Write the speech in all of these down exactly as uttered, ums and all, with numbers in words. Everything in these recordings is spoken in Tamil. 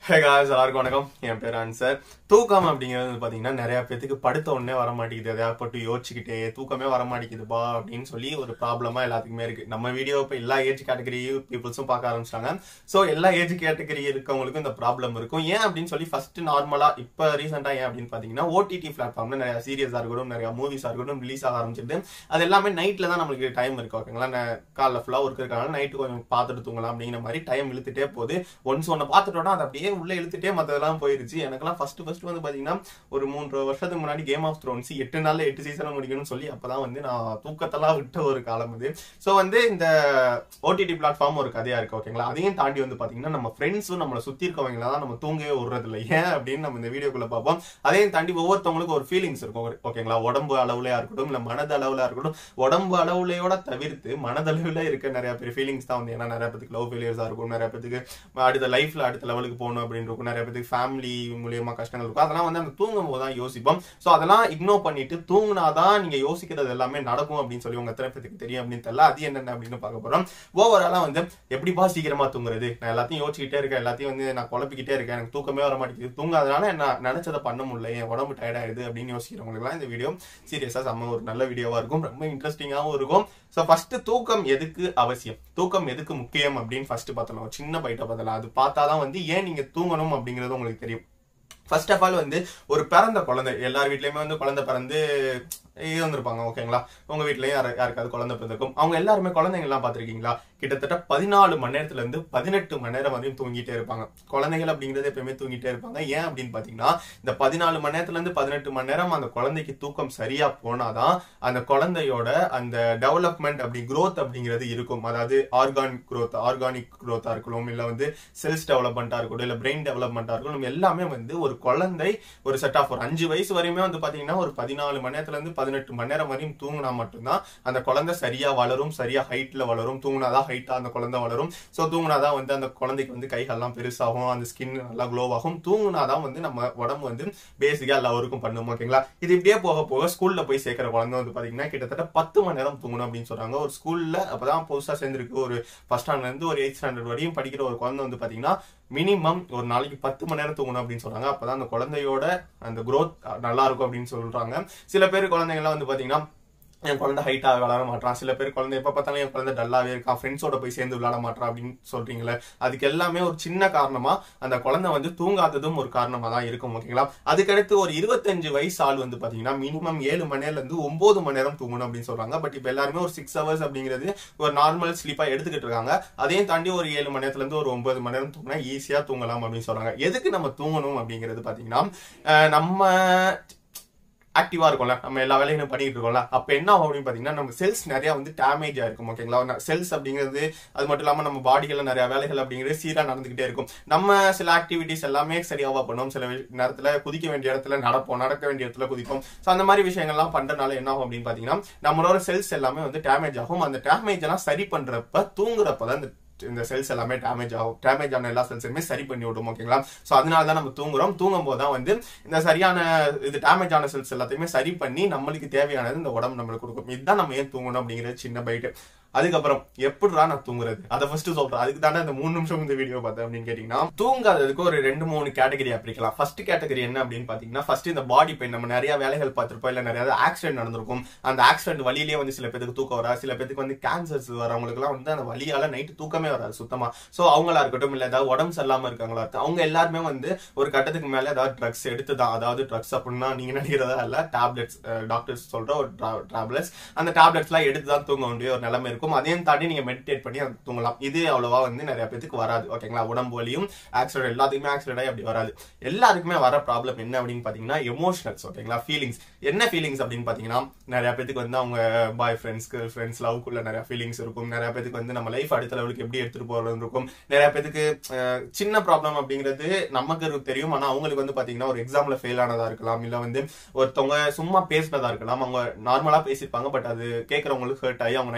Hey guys, எல்லாருக்கும் வணக்கம். என் பேர் Anser. தூக்கம் அப்படிங்கிறது பாத்தீங்கன்னா நிறைய பேருக்கு படுத்த உடனே வர மாட்டேங்குது. எதையா போட்டு யோசிச்சுக்கிட்டே தூக்கமே வர மாட்டேங்குதுப்பா அப்படின்னு சொல்லி ஒரு ப்ராப்ளமா எல்லாத்துக்குமே இருக்கு. நம்ம வீடியோ இப்போ எல்லா ஏஜ் கேட்டகரி பீப்புள்ஸும் பார்க்க ஆரம்பிச்சிட்டாங்க. ஸோ எல்லா ஏஜ் கேட்டகரி இருக்கவங்களுக்கும் இந்த ப்ராப்ளம் இருக்கும். ஏன் அப்படின்னு சொல்லி ஃபர்ஸ்ட் நார்மலா இப்போ ரீசெண்டா ஏன் அப்படின்னு பாத்தீங்கன்னா ஓடிடி பிளாட்ஃபார்ம்ல நிறைய சீரியஸா இருக்கட்டும், நிறைய மூவிஸா இருக்கட்டும் ரிலீஸ் ஆக ஆரம்பிச்சிருது. அது எல்லாமே நைட்ல தான் நம்மளுக்கு டைம் இருக்கு. ஓகேங்களா, காலைல ஃபுல்லா ஒர்க் இருக்காங்க, நைட்டு கொஞ்சம் பார்த்துட்டு தூங்கலாம் அப்படிங்கிற மாதிரி டைம் இழுத்துட்டே போகுது. ஒன்ஸ் ஒன்னு பார்த்துட்டோம்னா அது அப்படியே உள்ள இழுத்துட்டே மத்ததெல்லாம் போயிருச்சு. எனக்கெல்லாம் ஃபர்ஸ்ட் ஃபர்ஸ்ட் வந்து பாத்தீங்கன்னா ஒரு மூன்று வருஷத்துக்கு முன்னாடி கேம் ஆஃப் த்ரோன்ஸ் எட்டு நாள்ல எட்டு சீசன் முடிக்கணும்னு சொல்லி அப்பதான் வந்து நான் தூக்கத்தெல்லாம் விட்ட ஒரு காலம் இது. ஸோ வந்து இந்த ஓடிடி பிளாட்ஃபார்ம் ஒரு கதையா இருக்கு. ஓகேங்களா, அதையும் தாண்டி வந்து பாத்தீங்கன்னா நம்ம ஃப்ரெண்ட்ஸும் நம்மளை சுத்தி இருக்கவங்க தான் நம்ம தூங்கவே விடுறது இல்லை. ஏன் அப்படின்னு நம்ம இந்த வீடியோக்குள்ள பார்ப்போம். அதையும் தாண்டி ஒவ்வொருத்தவங்களுக்கும் ஒரு ஃபீலிங்ஸ் இருக்கும். ஓகேங்களா, உடம்பு அளவுலயா இருக்கட்டும் இல்ல மனது அளவுல இருக்கட்டும், உடம்பு அளவுலையோட தவிர்த்து மனதளவுல இருக்க நிறைய பேர் ஃபீலிங்ஸ் தான் வந்து ஏன்னா நிறைய பேருக்கு லவ் ஃபெயிலியர்ஸா இருக்கும், நிறைய பேருக்கு அடுத்த லைஃப்ல அடுத்த லெவலுக்கு போகணும் அப்படின்னு இருக்கும், நிறைய பேருக்கு ஃபேமிலி மூலியமா கஷ்டங்கள் இருக்கும். அதெல்லாம் வந்து அந்த தூங்கும் போது தான் யோசிப்போம். ஸோ அதெல்லாம் இக்னோர் பண்ணிட்டு தூங்கினாதான் நீங்க யோசிக்கிறது எல்லாமே நடக்கும் அப்படின்னு சொல்லி உங்க எத்தனை பேருக்கு தெரியும் அப்படின்னு தெரியல. அது என்னென்ன அப்படின்னு பார்க்க போறோம். ஓவராலா வந்து எப்படிப்பா சீக்கிரமா தூங்குறது, நான் எல்லாத்தையும் யோசிச்சுக்கிட்டே இருக்கேன், எல்லாத்தையும் வந்து நான் குழப்பிக்கிட்டே இருக்கேன், எனக்கு தூக்கமே வர மாட்டேங்குது, தூங்காதனால நான் நினைச்சதை பண்ண முடியல, என் உடம்பு டயர்ட் ஆயிடுது அப்படின்னு யோசிக்கிறவங்களுக்கு இந்த வீடியோ சீரியஸா செம்ம ஒரு நல்ல வீடியோவா இருக்கும், ரொம்ப இன்ட்ரெஸ்டிங்காகவும் இருக்கும். ஸோ ஃபர்ஸ்ட் தூக்கம் எதுக்கு அவசியம், தூக்கம் எதுக்கு முக்கியம் அப்படின்னு ஃபர்ஸ்ட் பார்த்தலாம். சின்ன பைட்டா பார்த்தலாம். அது பார்த்தாதான் வந்து ஏன் நீங்க தூங்கணும் அப்படிங்கிறது உங்களுக்கு தெரியும். ஃபர்ஸ்ட் ஆஃப் ஆல் வந்து ஒரு பிறந்த குழந்தை, எல்லார் வீட்லயுமே வந்து குழந்தை பிறந்து இருந்திருப்பாங்க. ஓகேங்களா, உங்க வீட்லயும் யாரு யாருக்காவது குழந்தை பிறந்திருக்கும். அவங்க எல்லாருமே குழந்தைங்க எல்லாம் பாத்திருக்கீங்களா, கிட்டத்தட்ட பதினாலு மணி நேரத்துல இருந்து பதினெட்டு மணி நேரம் வரையும் தூங்கிட்டே இருப்பாங்க. குழந்தைகள் அப்படிங்கிறது எப்பயுமே தூங்கிட்டே இருப்பாங்க. ஏன் அப்படின்னு பாத்தீங்கன்னா இந்த பதினாலு மணி நேரத்துல இருந்து பதினெட்டு மணி நேரம் அந்த குழந்தைக்கு தூக்கம் சரியா போனாதான் அந்த குழந்தையோட அந்த டெவலப்மெண்ட் அப்படி குரோத் அப்படிங்கிறது இருக்கும். அதாவது ஆர்கானிக் குரோத் ஆர்கானிக் குரோத்தா இருக்கணும், இல்ல வந்து செல்ஸ் டெவலப்மெண்டா இருக்கட்டும், இல்ல பிரெயின் டெவலப்மெண்டா இருக்கணும், எல்லாமே வந்து ஒரு குழந்தை ஒரு செட் ஆஃப் ஒரு அஞ்சு வயசு வரையுமே வந்து பாத்தீங்கன்னா ஒரு பதினாலு மணி நேரத்துல இருந்து பதினெட்டு மணி நேரம் வரையும் தூங்கினா மட்டும்தான் அந்த குழந்தை சரியா வளரும், சரியா ஹைட்ல வளரும். தூங்கினாதான் ஹைட்டா அந்த குழந்தை வளரும். சோ தூங்கினாதான் வந்து அந்த குழந்தைக்கு வந்து கைகள்லாம் பெருசாகும், அந்த ஸ்கின் நல்லா க்ளோ ஆகும். தூங்கினாதான் வந்து நம்ம உடம்பு வந்து பேசிக்கா எல்லாருக்கும் பண்ணும். ஓகேங்களா, இது இப்படியே போக போக ஸ்கூல்ல போய் சேர்க்கிற குழந்தை வந்து பாத்தீங்கன்னா கிட்டத்தட்ட பத்து மணி நேரம் தூங்கணும் அப்படின்னு சொல்றாங்க. ஒரு ஸ்கூல்ல அப்பதான் புதுசா சேர்ந்திருக்கு, ஒரு ஃபர்ஸ்ட் ஸ்டாண்டர்ட்ல இருந்து ஒரு எயிட் ஸ்டாண்டர்ட் வரையும் படிக்கிற ஒரு குழந்தை வந்து பாத்தீங்கன்னா மினிமம் ஒரு நாளைக்கு பத்து மணி நேரம் தூங்கணும் அப்படின்னு சொல்றாங்க. அப்பதான் அந்த குழந்தையோட அந்த குரோத் நல்லா இருக்கும் அப்படின்னு சொல்றாங்க. சில பேர் குழந்தைங்கலாம் வந்து பாத்தீங்கன்னா என் குழந்தை ஹைட்டா விளாட மாட்டான், சில பேர் குழந்தை எப்ப பார்த்தாலும் என் குழந்தை டல்லாவே இருக்கான், ஃப்ரெண்ட்ஸோட போய் சேர்ந்து விளையாட மாட்டான் அப்படின்னு சொல்றீங்களே, அதுக்கு எல்லாமே ஒரு சின்ன காரணமா அந்த குழந்தை வந்து தூங்காததும் ஒரு காரணமா தான் இருக்கும். ஓகேங்களா, அதுக்கடுத்து ஒரு இருபத்தஞ்சு வயசு ஆள் வந்து பாத்தீங்கன்னா மினிமம் ஏழு மணி நேரம்ல இருந்து ஒன்பது மணி நேரம் தூங்கணும் அப்படின்னு சொல்றாங்க. பட் இப்ப எல்லாருமே ஒரு சிக்ஸ் ஹவர்ஸ் அப்படிங்கிறது ஒரு நார்மல் ஸ்லீப்பா எடுத்துக்கிட்டு இருக்காங்க. அதையும் தாண்டி ஒரு ஏழு மணி நேரத்துல இருந்து ஒரு ஒன்பது மணி நேரம் தூங்கினா ஈஸியா தூங்கலாம் அப்படின்னு சொல்றாங்க. எதுக்கு நம்ம தூங்கணும் அப்படிங்கிறது பாத்தீங்கன்னா நம்ம ஆக்டிவா இருக்கும்ல, நம்ம எல்லா வேலையும் பண்ணிட்டு இருக்கோம்ல, அப்ப என்ன ஆகும் அப்படின்னு பாத்தீங்கன்னா நம்ம செல்ஸ் நிறைய வந்து டேமேஜ் ஆயிருக்கும். ஓகேங்களா, செல்ஸ் அப்படிங்கிறது அது மட்டும் இல்லாம நம்ம பாடிகள்ல நிறைய வேலைகள் அப்படிங்கிறது சீரா நடந்துகிட்டே இருக்கும். நம்ம சில ஆக்டிவிட்டிஸ் எல்லாமே சரியாவா பண்ணுவோம், சில நேரத்துல குதிக்க வேண்டிய இடத்துல நடப்போம், நடக்க வேண்டிய இடத்துல குதிப்போம். சோ அந்த மாதிரி விஷயங்கள்லாம் பண்றதுனால என்ன ஆகும் அப்படின்னு பாத்தீங்கன்னா நம்மளோட செல்ஸ் எல்லாமே வந்து டேமேஜ் ஆகும். அந்த டேமேஜ் எல்லாம் சரி பண்றப்ப தூங்குறப்பதான் இந்த இந்த செல்ஸ் எல்லாமே டேமேஜ் ஆகும். டேமேஜ் ஆன எல்லா செல்ஸுமே சரி பண்ணி விடும். ஓகேங்களா, சோ அதனாலதான் நம்ம தூங்குறோம். தூங்கும் போதுதான் வந்து இந்த சரியான இது டேமேஜ் ஆன செல்ஸ் எல்லாத்தையுமே சரி பண்ணி நம்மளுக்கு தேவையானது இந்த உடம்பு நம்மளுக்கு கொடுக்கும். இதுதான் நம்ம ஏன் தூங்கணும் அப்படிங்கிறது சின்ன பைட்டு. அதுக்கப்புறம் எப்படிடா நான் தூங்குறது அதை ஃபர்ஸ்ட் சொல்றேன். அதுக்கு தானே இந்த மூணு நிமிஷம் இந்த வீடியோ பார்த்தேன் அப்படின்னு கேட்டீங்கன்னா, தூங்காததுக்கு ஒரு ரெண்டு மூணு கேட்டகரி பிரிக்கலாம். ஃபர்ஸ்ட் கேட்டகரி என்ன அப்படின்னு பாத்தீங்கன்னா ஃபர்ஸ்ட் இந்த பாடி பெயின். நம்ம நிறைய வேலைகள் பார்த்திருப்போம், இல்ல நிறைய ஆக்சிடென்ட் நடந்திருக்கும். அந்த ஆக்சிடென்ட் வழியிலேயே வந்து சில பேருக்கு தூக்கம் வராது, சில பேருக்கு வந்து கேன்சர்ஸ் வரவங்களுக்கு எல்லாம் வந்து அந்த வலியால நைட்டு தூக்கமே வராது சுத்தமா. சோ அவங்களா இருக்கட்டும், இல்ல ஏதாவது உடம்பு சரியில்லாம இருக்காங்களா இருக்கும், அவங்க எல்லாருமே வந்து ஒரு கட்டத்துக்கு மேல ஏதாவது ட்ரக்ஸ் எடுத்துதான், அதாவது ட்ரக்ஸ் அப்படின்னா நீங்க நினைக்கிறதா இல்ல, டேப்லெட்ஸ், டாக்டர்ஸ் சொல்ற ஒரு டேப்லெட்ஸ், அந்த டேப்லெட்ஸ் எல்லாம் எடுத்துதான் தூங்க வேண்டிய ஒரு நிலைமை இருக்கும். அதையும் தாண்டி நீங்க மெடிடேட் பண்ணி தூங்கலாம். இது அவ்வளவா வந்து நிறைய பேருக்கு வராது. ஓகேங்களா, உடம்பு வலியும் ஆக்சிடென்ட் எல்லாத்துக்குமே ஆக்சிடென்ட் ஆகி அப்படி வராது. எல்லாருக்குமே வர ப்ராப்ளம் என்ன அப்படின்னு பாத்தீங்கன்னா எமோஷனல்ஸ். ஓகேங்களா, ஃபீலிங்ஸ். என்ன ஃபீலிங்ஸ் அப்படின்னு பாத்தீங்கன்னா நிறைய பேருக்கு வந்து அவங்க பாய் ஃப்ரெண்ட்ஸ், கேர்ள் ஃப்ரெண்ட்ஸ், லவ்க்குள்ள நிறைய ஃபீலிங்ஸ் இருக்கும். நிறைய பேருக்கு வந்து நம்ம லைஃப் அடுத்த லெவலுக்கு எப்படி எடுத்துட்டு போறது இருக்கும். நிறைய பேருக்கு சின்ன ப்ராப்ளம் அப்படிங்கிறது நமக்கு தெரியும், ஆனா அவங்களுக்கு வந்து பாத்தீங்கன்னா ஒரு எக்ஸாம்ல ஃபெயில் ஆனதா இருக்கலாம், இல்ல வந்து ஒருத்தவங்க சும்மா பேசினதா இருக்கலாம். அவங்க நார்மலா பேசிப்பாங்க, பட் அது கேட்கறவங்களுக்கு ஹர்ட் ஆகி அவங்க நைட் ஃபுல்லா தூங்க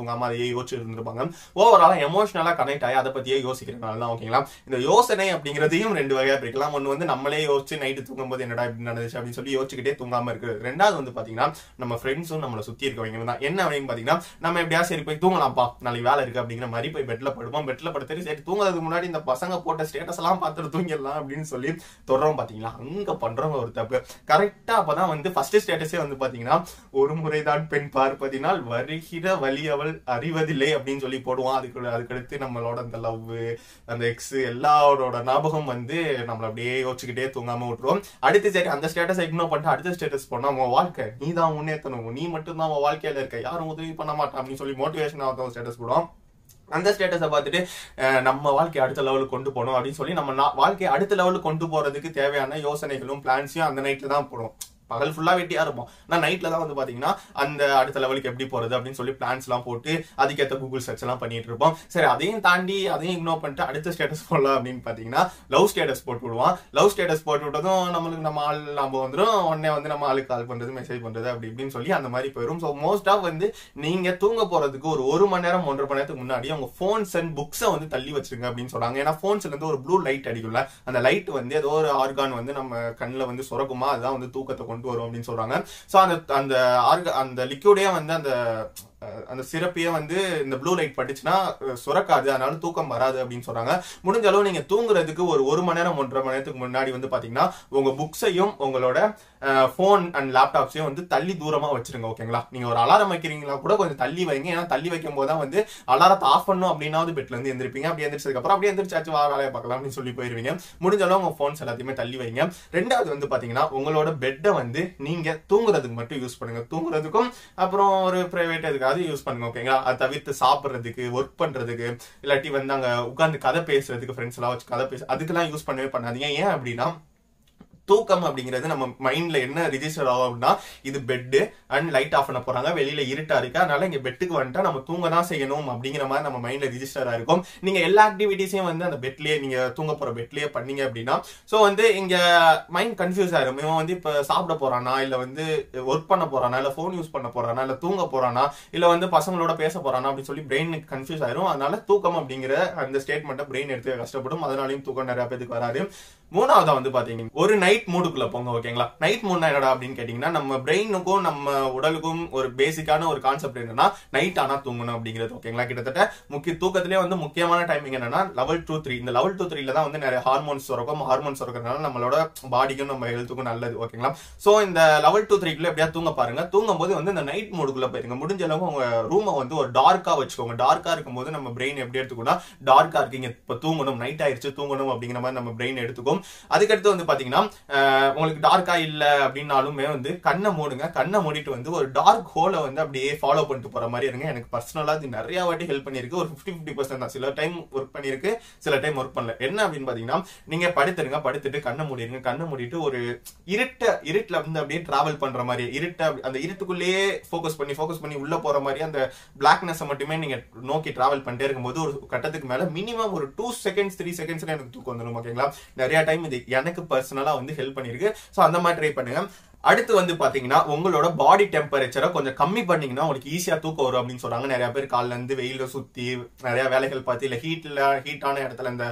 தூங்காம அதையே யோசிச்சு இருந்திருப்பாங்க. ஓவராலா எமோஷனலா கனெக்ட் ஆகி அதை பத்தியே யோசிக்கிறதுனால தான். ஓகேங்களா? இந்த யோசனை அப்படிங்கிறதையும் ரெண்டு வகையா பிரிக்கலாம். ஒன்னு வந்து நம்மளே யோசிச்சு நைட்டு தூங்கும் போது என்னடா இப்படி நடந்துச்சு அப்படின்னு சொல்லி யோசிச்சுக்கிட்டே தூங்காம இருக்கிறது. ரெண்டாவது வந்து பாத்தீங்கன்னா நம்ம ஃப்ரெண்ட்ஸும் நம்மளை சுத்தி இருக்கவங்க தான். என்ன அப்படின்னு பாத்தீங்கன்னா நம்ம எப்படியா சரி போய் தூங்கலாம்ப்பா நாளைக்கு வேலை இருக்கு அப்படிங்கிற மாதிரி போய் பெட்ல படுப்போம். பெட்ல படுத்துட்டு சரி தூங்குறதுக்கு முன்னாடி இந்த பசங்க போட்ட ஸ்டேட்டஸ் எல்லாம் பார்த்துட்டு தூங்கிடலாம் அப்படின்னு சொல்லி தொடரும். பாத்தீங்களா? அங்க பண்றவங்க ஒரு தப்பு. கரெக்டா அப்பதான் வந்து ஃபர்ஸ்ட் ஸ்டேட்டஸே வந்து பாத்தீங்கன்னா ஒரு முறைதான் பெண் பார்ப்பதினால் வருகிற வலி அவள் அறிவதில்லை அப்படின்னு சொல்லி போடுவான். அதுக்கு அதுக்கடுத்து நம்மளோட அந்த லவ் அந்த எக்ஸ் எல்லாரோட ஞாபகம் வந்து நம்மள அப்படியே யோசிச்சுக்கிட்டே தூங்காம விட்டுருவோம். அடுத்து சரி அந்த ஸ்டேட்டஸ் இக்னோர் பண்ணிட்டு அடுத்த ஸ்டேட்டஸ் போனா உன் வாழ்க்கை நீ தான் முன்னேற்றணும், நீ மட்டும் தான் உன் வாழ்க்கையில இருக்க, யாரும் உதவி பண்ண மாட்டான் அப்படின்னு சொல்லி மோட்டிவேஷன் ஆகும் ஸ்டேட்டஸ் போடுவோம். அந்த ஸ்டேட்டஸை பார்த்துட்டு நம்ம வாழ்க்கையை அடுத்த லெவலுக்கு கொண்டு போகணும் அப்படின்னு சொல்லி நம்ம வாழ்க்கையை அடுத்த லெவலுக்கு கொண்டு போறதுக்கு தேவையான யோசனைகளும் பிளான்ஸையும் அந்த நைட்ல தான் போடுவோம். பகல் ஃபுல்லா வெட்டியா இருப்போம். நான் நைட்ல தான் வந்து பாத்தீங்கன்னா அந்த அடுத்த லெவலுக்கு எப்படி போறது அப்படின்னு சொல்லி பிளான்ஸ் எல்லாம் போட்டு அதுக்கேற்ற கூகுள் சர்ச் எல்லாம் பண்ணிட்டு இருப்போம். சரி அதையும் தாண்டி அதையும் இக்னோர் பண்ணிட்டு அடுத்த ஸ்டேட்டஸ் போடலாம் அப்படின்னு பாத்தீங்கன்னா லவ் ஸ்டேட்டஸ் போட்டு விடுவான். லவ் ஸ்டேட்டஸ் போட்டு விட்டதும் நம்மளுக்கு நம்ம ஆள் நம்ம வந்துடும். உடனே வந்து நம்ம ஆளுக்கு கால் பண்றது மெசேஜ் பண்றது அப்படி இப்படின்னு சொல்லி அந்த மாதிரி போயிடும். ஸோ மோஸ்ட் ஆஃப் வந்து நீங்க தூங்க போறதுக்கு ஒரு ஒரு மணி நேரம் ஒன்றரை மணி நேரத்துக்கு முன்னாடி உங்க போன்ஸ் அண்ட் புக்ஸை வந்து தள்ளி வச்சிருங்க அப்படின்னு சொல்றாங்க. ஏன்னா போன்ஸ்ல இருந்து ஒரு ப்ளூ லைட் அடிக்கும்ல, அந்த லைட் வந்து ஏதோ ஒரு ஆர்கான் வந்து நம்ம கண்ணில் வந்து சுரக்குமா, அதுதான் வந்து தூக்கத்தை கொண்டு வரும் அப்படின்னு சொல்றாங்க. சோ அந்த அந்த அந்த லிக்விடே வந்து அந்த அந்த சிறப்பையே வந்து இந்த ப்ளூ லைட் பட்டுச்சுன்னா சுரக்காது, அதனால தூக்கம் வராது அப்படின்னு சொல்றாங்க. முடிஞ்ச அளவு நீங்க தூங்குறதுக்கு ஒரு ஒரு மணி நேரம் ஒன்றரை மணி நேரத்துக்கு முன்னாடி வந்து பாத்தீங்கன்னா உங்க புக்ஸையும் உங்களோட போன் அண்ட் லேப்டாப்ஸையும் வந்து தள்ளி தூரமா வச்சிருங்க. ஓகேங்களா? நீங்க ஒரு அலாரம் வைக்கிறீங்களா கூட கொஞ்சம் தள்ளி வைங்க. ஏன்னா தள்ளி வைக்கும் போது தான் வந்து அலாரத்தை ஆஃப் பண்ணும் அப்படின்னாவது பெட்ல இருந்து எந்திரிப்பீங்க. அப்படி எந்திரிச்சதுக்கு அப்புறம் அப்படியே எந்திரிச்சாச்சு வா வேலையை பார்க்கலாம் அப்படின்னு சொல்லி போயிருவீங்க. முடிஞ்ச அளவு உங்க போன்ஸ் எல்லாத்தையுமே தள்ளி வைங்க. ரெண்டாவது வந்து பாத்தீங்கன்னா உங்களோட பெட்டை வந்து நீங்க தூங்குறதுக்கு மட்டும் யூஸ் பண்ணுங்க. தூங்குறதுக்கும் அப்புறம் ஒரு பிரைவேட் எதுக்காக யூஸ் பண்ணுங்க. ஓகேங்களா? அதை தவிர்த்து சாப்பிடுறதுக்கு, ஒர்க் பண்றதுக்கு, இல்லாட்டி வந்து அங்க உட்கார்ந்து கதை பேசுறதுக்கு, ஃப்ரெண்ட்ஸ் எல்லாம் வச்சு கதை பேச அதுக்கெல்லாம் யூஸ் பண்ணவே பண்ணாதீங்க. ஏன் அப்படின்னா தூக்கம் அப்படிங்கிறது நம்ம மைண்ட்ல என்ன ரிஜிஸ்டர் ஆகும் அப்படின்னா இது பெட்டு அண்ட் லைட் ஆஃப் பண்ண போறாங்க, வெளியில இருட்டா இருக்கு, அதனால இங்க பெட்டுக்கு வந்துட்டா நம்ம தூங்க தான் செய்யணும் அப்படிங்கிற மாதிரி நம்ம மைண்ட்ல ரிஜிஸ்டர் ஆயிருக்கும். நீங்க எல்லா ஆக்டிவிட்டிஸையும் வந்து அந்த பெட்லயே நீங்க தூங்க போற பெட்லயே பண்ணீங்க அப்படின்னா சோ வந்து இங்க மைண்ட் கன்ஃபியூஸ் ஆயிரும். இவன் வந்து இப்ப சாப்பிட போறானா, இல்ல வந்து ஒர்க் பண்ண போறானா, இல்ல போன் யூஸ் பண்ண போறானா, இல்ல தூங்க போறானா, இல்ல வந்து பசங்களோட பேச போறானா அப்படின்னு சொல்லி பிரெயினுக்கு கன்ஃபியூஸ் ஆயிரும். அதனால தூக்கம் அப்படிங்கிற அந்த ஸ்டேட்மெண்ட்டை பிரெயின் எடுத்து கஷ்டப்படும். அதனாலையும் தூக்கம் நிறைய பேருக்கு வராது. மூணாவதா வந்து பாத்தீங்கன்னா ஒரு நைட் மூடுக்குள்ள போங்க. ஓகேங்களா? நைட் மூட்னா என்னடா அப்படின்னு கேட்டீங்கன்னா நம்ம பிரெயினுக்கும் நம்ம உடலுக்கும் ஒரு பேசிக்கான ஒரு கான்செப்ட் என்னன்னா நைட் ஆனா தூங்கணும் அப்படிங்கிறது. ஓகேங்களா? கிட்டத்தட்ட முக்கிய தூக்கத்திலே வந்து முக்கியமான டைமிங் என்னன்னா லெவல் டூ த்ரீ இந்த லெவல் டூ த்ரீல தான் வந்து நிறைய ஹார்மோன்ஸ் சுரக்கும். ஹார்மோன்ஸ் சுரக்கிறதுனால நம்மளோட பாடிக்கும் நம்ம ஹெல்த்துக்கும் நல்லது. ஓகேங்களா? சோ இந்த லெவல் டூ த்ரீக்குள்ள எப்படியா தூங்க பாருங்க. தூங்கும் போது வந்து இந்த நைட் மூடுக்குள்ள போயிருங்க. முடிஞ்ச அளவுக்கு உங்க ரூமை வந்து ஒரு டார்க்கா வச்சுக்கோங்க. டார்க்கா இருக்கும்போது நம்ம பிரெயின் எப்படி எடுத்துக்கோனா டார்க்கா இருக்கீங்க இப்ப தூங்கணும், நைட் ஆயிடுச்சு தூங்கணும் அப்படிங்கிற மாதிரி நம்ம பிரெயின் எடுத்துக்கும். அதுக்கடுத்து வந்து பாத்தீங்கன்னா உங்களுக்கு டார்க்கா இல்ல அப்படின்னாலுமே வந்து கண்ணை மூடுங்க. கண்ணை மூடிட்டு வந்து ஒரு டார்க் ஹோலை வந்து அப்படியே ஃபாலோ பண்ணிட்டு போற மாதிரி இருங்க. எனக்கு பர்சனலா இது நிறைய வாட்டி ஹெல்ப் பண்ணிருக்கு. ஒரு பிப்டி பிப்டி பர்சன்ட் தான். சில டைம் ஒர்க் பண்ணிருக்கு, சில டைம் ஒர்க் பண்ணல. என்ன அப்படின்னு பாத்தீங்கன்னா நீங்க படுத்துருங்க, படுத்துட்டு கண்ணை மூடிடுங்க. கண்ணை மூடிட்டு ஒரு இருட்ட இருட்டுல வந்து அப்படியே டிராவல் பண்ற மாதிரி இருட்ட அந்த இருட்டுக்குள்ளேயே போக்கஸ் பண்ணி போக்கஸ் பண்ணி உள்ள போற மாதிரி அந்த பிளாக்னஸ் மட்டுமே நீங்க நோக்கி டிராவல் பண்ணிட்டே இருக்கும்போது ஒரு கட்டத்துக்கு மேல மினிமம் ஒரு டூ செகண்ட்ஸ் த்ரீ செகண்ட்ஸ்ல எனக்கு தூக்கம் வந்துடும். ஓகேங்களா? நிறைய டைம் இது எனக்கு பர்சனலா வந்து ஹெல்ப் பண்ணிருக்கு. சோ அந்த மாதிரி ட்ரை பண்ணுங்க. அடுத்து வந்து பாத்தீங்கன்னா உங்களோட பாடி டெம்பரேச்சரை கொஞ்சம் கம்மி பண்ணீங்கன்னா உங்களுக்கு ஈஸியா தூக்கம் வரும் அப்படின்னு சொல்றாங்க. நிறைய பேர் காலில இருந்து வெயில சுத்தி நிறைய வேலைகள் பார்த்து இல்ல ஹீட்ல ஹீட்டான இடத்துல இந்த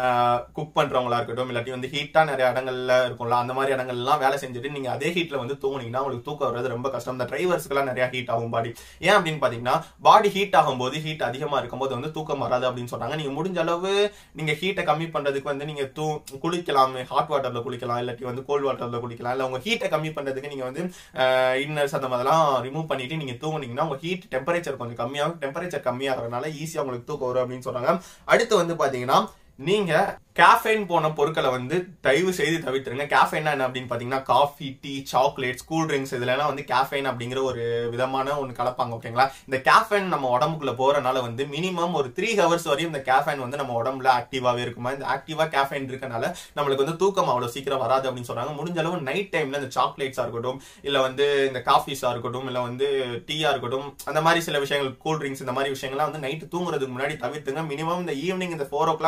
குக் பண்றவங்களா இருக்கட்டும், இல்லாட்டி வந்து ஹீட்டா நிறைய இடங்கள்ல இருக்கும்ல அந்த மாதிரி இடங்கள்லாம் வேலை செஞ்சுட்டு நீங்க அதே ஹீட்ல வந்து தூங்குனீங்கன்னா உங்களுக்கு தூக்கம் வர்றது ரொம்ப கஷ்டம். இந்த டிரைவர்ஸ்க்கு எல்லாம் நிறைய ஹீட் ஆகும் பாடி. ஏன் அப்படின்னு பாத்தீங்கன்னா பாடி ஹீட் ஆகும் போது ஹீட் அதிகமா இருக்கும்போது வந்து தூக்கம் வராது அப்படின்னு சொல்றாங்க. நீங்க முடிஞ்ச அளவு நீங்க ஹீட்டை கம்மி பண்றதுக்கு வந்து நீங்க தூ குளிக்கலாம், ஹாட் வாட்டர்ல குளிக்கலாம், இல்லாட்டி வந்து கோல்ட் வாட்டர்ல குளிக்கலாம். இல்ல உங்க ஹீட்டை கம்மி பண்றதுக்கு நீங்க வந்து இன்னர்ஸ் அந்த மாதிரிலாம் ரிமூவ் பண்ணிட்டு நீங்க தூங்குனீங்கன்னா உங்க ஹீட் டெம்பரேச்சர் கொஞ்சம் கம்மியாகும். டெம்பரேச்சர் கம்மியாகிறதுனால ஈஸியா உங்களுக்கு தூக்கம் வரும் அப்படின்னு சொல்றாங்க. அடுத்து வந்து பாத்தீங்கன்னா நீங்க கேஃபைன் போன பொருட்களை வந்து தயவு செய்து தவிர்த்துருங்க. கேஃபைன் என்ன அப்படின்னு பாத்தீங்கன்னா coffee, tea, chocolates, cool drinks இதுல எல்லாம் வந்து கேஃபைன் அப்படிங்கிற ஒரு விதமான ஒன்னு கலப்பாங்க. ஓகேங்களா? இந்த கேஃபைன் நம்ம உடம்புக்குள்ள போறனால வந்து மினிமம் ஒரு த்ரீ ஹவர்ஸ் வரையும் இந்த கேஃபைன் வந்து நம்ம உடம்புல ஆக்டிவாவே இருக்குமா. இந்த ஆக்டிவா கேஃபைன் இருக்கனால நம்மளுக்கு வந்து தூக்கம் அவ்வளவு சீக்கிரம் வராது அப்படின்னு சொல்றாங்க. முடிஞ்ச அளவு நைட் டைம்ல இந்த சாக்லேட்ஸா இருக்கட்டும், இல்ல வந்து இந்த காஃபிஸா இருக்கட்டும், இல்ல வந்து டீயா இருக்கட்டும், அந்த மாதிரி சில விஷயங்கள் கூல் ட்ரிங்க்ஸ் இந்த மாதிரி விஷயங்கள்லாம் வந்து நைட் தூங்குறதுக்கு முன்னாடி தவிர்த்துங்க. மினிமம் இந்த ஈவினிங் இந்த ஃபோர் ஓ கிளாக் ஃபைவ் ஓ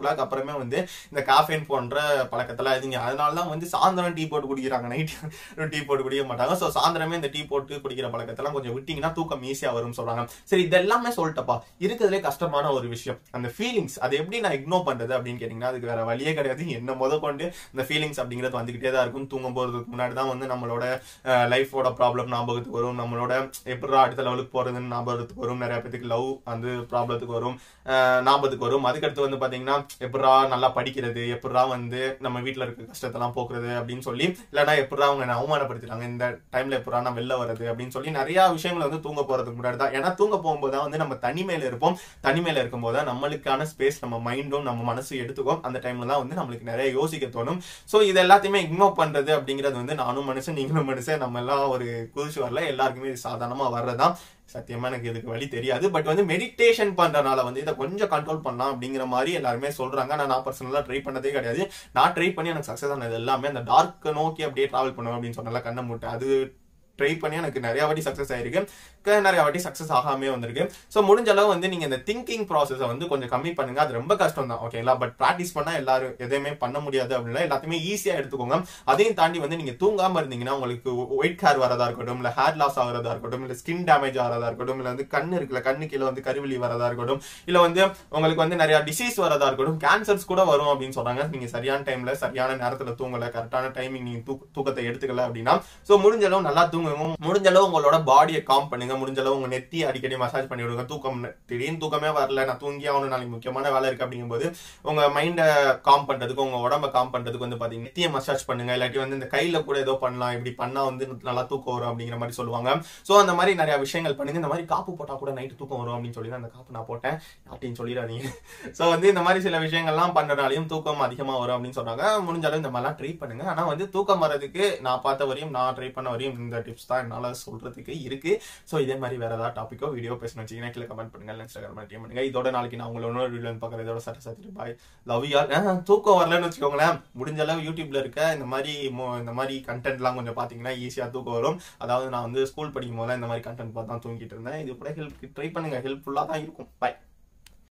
கிளாக் அப்புறமே வந்து இந்த காஃபைன் போன்ற பழக்கத்தெல்லாம் எதுங்க. அதனாலதான் வந்து சாயந்தரம் டீ போட்டு குடிக்கிறாங்க, நைட் டீ போட்டு குடிக்க மாட்டாங்க. ஸோ சாயந்தரமே இந்த டீ போட்டு குடிக்கிற பழக்கத்தெல்லாம் கொஞ்சம் விட்டீங்கன்னா தூக்கம் ஈஸியா வரும்னு சொல்றாங்க. சரி, இதெல்லாமே சொல்லிட்டப்பா. இருக்கிறதுலே கஷ்டமான ஒரு விஷயம் அந்த ஃபீலிங்ஸ். அதை எப்படி நான் இக்னோர் பண்றது அப்படின்னு கேட்டீங்கன்னா அதுக்கு வேற வழியே கிடையாது. என்ன முத கொண்டு இந்த ஃபீலிங்ஸ் அப்படிங்கிறது வந்துகிட்டே தான் இருக்கும். தூங்கும் போறதுக்கு முன்னாடி தான் வந்து நம்மளோட லைஃபோட ப்ராப்ளம் ஞாபகத்துக்கு வரும், நம்மளோட எப்படா அடுத்த லெவலுக்கு போறதுன்னு ஞாபகத்துக்கு வரும், நிறைய பேருக்கு லவ் வந்து ப்ராப்ளத்துக்கு வரும், ஞாபகத்துக்கு வரும். அதுக்கடுத்து வந்து பாத்தீங்கன்னா எப்படா நல்லா படிக்கிறது, எப்படா வந்து நம்ம வீட்டுல இருக்க கஷ்டத்தெல்லாம் போக்குறது அப்படின்னு சொல்லி, இல்லைன்னா எப்படா அவங்க அவமானப்படுத்துறாங்க இந்த டைம்ல எப்படா நான் வெளில வருது அப்படின்னு சொல்லி நிறைய விஷயங்கள் வந்து தூங்க போறதுக்கு முன்னாடி தான். ஏன்னா தூங்க போகும்போது தான் வந்து நம்ம தனிமையில இருப்போம். தனிமையில இருக்கும் போது நம்மளுக்கான ஸ்பேஸ் நம்ம மைண்டும் நம்ம மனசு எடுத்துக்கும். அந்த டைம்ல தான் வந்து நம்மளுக்கு நிறைய யோசிக்க தோணும். சோ இது எல்லாத்தையுமே இக்னோர் பண்றது அப்படிங்கிறது வந்து நானும் மனுஷன் நீங்களும் மனுஷன், நம்ம எல்லாம் ஒரு குதிச்சு வரல, எல்லாருக்குமே இது சாதாரணமா வர்றதுதான். சத்தியமா எனக்கு இதுக்கு வழி தெரியாது. பட் வந்து மெடிடேஷன் பண்றதுனால வந்து இதை கொஞ்சம் கண்ட்ரோல் பண்ணலாம் அப்படிங்கிற மாதிரி எல்லாருமே சொல்றாங்க. ஆனா நான் பர்சனலா ட்ரை பண்ணதே கிடையாது. நான் ட்ரை பண்ணி எனக்கு சக்சஸ் ஆனது எல்லாமே அந்த டார்க் நோக்கி அப்படியே டிராவல் பண்ணுவேன் அப்படின்னு சொன்னால கண்ணை மூட்டை அது ட்ரை பண்ணி எனக்கு நிறைய வாட்டி சக்சஸ் ஆயிருக்கு, நிறைய வாட்டி சக்சஸ் ஆகாமே வந்திருக்கு. ஸோ முடிஞ்ச அளவு வந்து நீங்க இந்த திங்கிங் ப்ராசஸை வந்து கொஞ்சம் கம்மி பண்ணுங்க. அது ரொம்ப கஷ்டம் தான், ஓகேங்களா? பட் ப்ராக்டிஸ் பண்ணா எல்லாரும் எதையுமே பண்ண முடியாது அப்படின்னா எல்லாத்தையுமே ஈஸியா எடுத்துக்கோங்க. அதையும் தாண்டி வந்து நீங்க தூங்காம இருந்தீங்கன்னா உங்களுக்கு ஒயிட் ஹேர் வரதா இருக்கட்டும், இல்ல ஹேர் லாஸ் ஆகிறதா இருக்கட்டும், இல்ல ஸ்கின் டேமேஜ் ஆகிறதா இருக்கட்டும், இல்ல வந்து கண்ணு இருக்குல்ல கண்ணு கீழே வந்து கருவிழி வரதா இருக்கட்டும், இல்ல வந்து உங்களுக்கு வந்து நிறைய டிசீஸ் வரதா இருக்கட்டும், கேன்சர்ஸ் கூட வரும் அப்படின்னு சொல்றாங்க. நீங்க சரியான டைம்ல சரியான நேரத்துல தூங்கல, கரெக்டான டைமிங் நீங்க தூக்கத்தை எடுத்துக்கல அப்படின்னா ஸோ முடிஞ்ச அளவு நல்லா தூங்குங்க. முடிஞ்ச அளவு உங்களோட பாடியை காம் பண்ணுங்க. முடிஞ்ச அளவு உங்க நெத்தி அடிக்கடி மசாஜ் பண்ணி விடுங்க. தூக்கம் திடீர்னு தூக்கமே வரல, நான் தூங்கி ஆகணும், நாளைக்கு முக்கியமான வேலை இருக்கு அப்படிங்கும்போது உங்க மைண்டை காம் பண்றதுக்கு, உங்க உடம்ப காம் பண்றதுக்கு வந்து பாத்தீங்கன்னா நெத்தியை மசாஜ் பண்ணுங்க. இல்லாட்டி வந்து இந்த கையில கூட ஏதோ பண்ணலாம், இப்படி பண்ணா வந்து நல்லா தூக்கம் வரும் அப்படிங்கிற மாதிரி சொல்லுவாங்க. சோ அந்த மாதிரி நிறைய விஷயங்கள் பண்ணுங்க. இந்த மாதிரி காப்பு போட்டா கூட நைட்டு தூக்கம் வரும் அப்படின்னு சொல்லி அந்த காப்பு நான் போட்டேன் அப்படின்னு சொல்லிடாதீங்க. சோ வந்து இந்த மாதிரி சில விஷயங்கள்லாம் பண்றதுனாலையும் தூக்கம் அதிகமா வரும் அப்படின்னு சொல்றாங்க. முடிஞ்ச அளவு இந்த மாதிரிலாம் ட்ரை பண்ணுங்க. ஆனா வந்து தூக்கம் வர்றதுக்கு நான் பார்த்த வரையும், நான் ட்ரை பண்ண வரையும் இந்த டிப்ஸ் தான் என்னால சொல்றதுக்கு இருக்கு. சோ இதே மாதிரி வேற ஏதாவது டாபிக்கோ வீடியோ பேசணும் வச்சீங்கன்னா கீழே கமெண்ட் பண்ணுங்க, இன்ஸ்டாகிராம் டிஎம் பண்ணுங்க. இதோட நாளைக்கு நான் உங்களோட இன்னொரு வீடியோ பார்க்குறேன். இதோட சட்ட சத்திரி பாய், லவ் யூ ஆல். தூக்கம் வரலன்னு வச்சுக்கோங்களேன், முடிஞ்ச அளவு யூடியூப்ல இருக்க இந்த மாதிரி இந்த மாதிரி கண்டென்ட் எல்லாம் கொஞ்சம் பாத்தீங்கன்னா ஈஸியா தூக்கம் வரும். அதாவது நான் வந்து ஸ்கூல் படிக்கும் போது இந்த மாதிரி கண்டென்ட் பார்த்து தான் தூங்கிட்டு இருந்தேன். இது கூட ஹெல்ப் ட்ரை பண்ணுங்க, ஹெல்ப்ஃபுல்லா தான் இருக்கும். பாய்.